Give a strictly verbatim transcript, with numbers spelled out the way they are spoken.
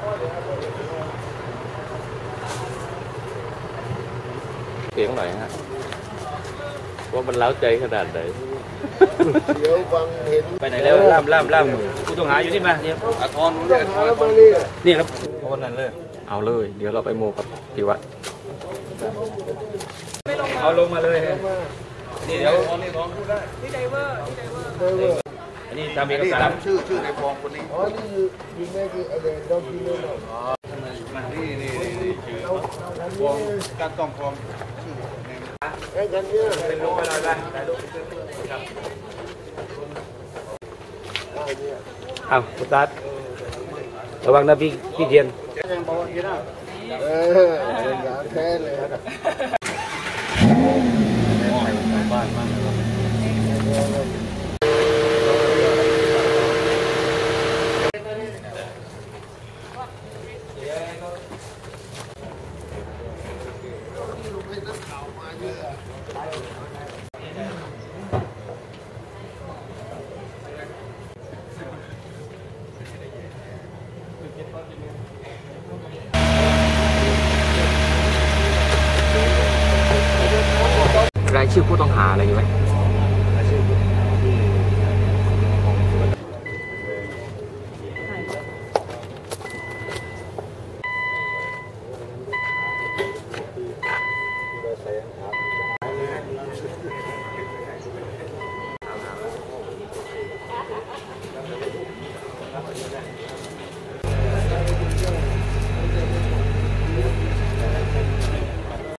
เสียงหน่อยฮะว่ามันเล้าใจขนาดไหนเดี๋ยวฟังเห็นไปไหนแล้วล่ามล่ามล่ามผู้ต้องหาอยู่นี่มาเนี่ยอาทรนี่ครับคนนั้นเลยเอาเลยเดี๋ยวเราไปโมกับพี่วัดเอาลงมาเลยนี่เดี๋ยวนี่น้องพูดได้นี่ไดเวอร์นี่ไดเวอร์อันนี้ทำเอกสารชื่อชื่อในฟองคนนี้อ๋อนี่คือยิงแม่คืออะไรเรากินเลยหรออ๋อนี่นี่นี่ชื่อฟองการต้องฟองชื่อไอ้กันเนี่ยเป็นรูปอะไรได้ถ่ายรูปครับอ้าวคุณตัดระวังนะพี่พี่เทียนเอออยากแท้เลยบ้านมากรายชื่อผู้ต้องหาอะไรอยู่ไหม